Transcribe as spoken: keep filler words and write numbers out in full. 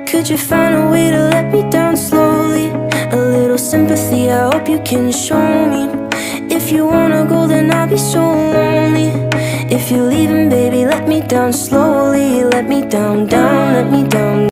Could you find a way to let me down slowly? A little sympathy, I hope you can show me. If you wanna go, then I'll be so lonely. If you're leaving, baby, let me down slowly. Let me down, down, let me down.